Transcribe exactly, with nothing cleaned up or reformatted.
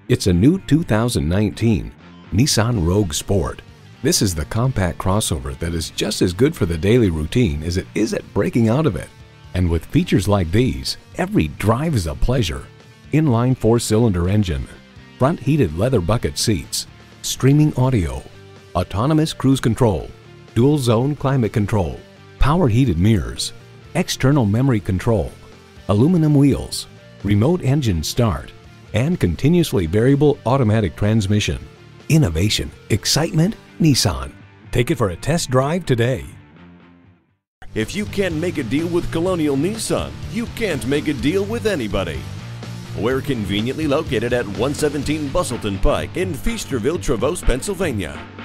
It's a new two thousand nineteen Nissan Rogue Sport. This is the compact crossover that is just as good for the daily routine as it is at breaking out of it. And with features like these, every drive is a pleasure. Inline four-cylinder engine, front heated leather bucket seats, streaming audio, autonomous cruise control, dual zone climate control, power heated mirrors, external memory control, aluminum wheels, remote engine start, and continuously variable automatic transmission. Innovation, excitement, Nissan. Take it for a test drive today. If you can't make a deal with Colonial Nissan, you can't make a deal with anybody. We're conveniently located at one seventeen Bustleton Pike in Feasterville, Pennsylvania.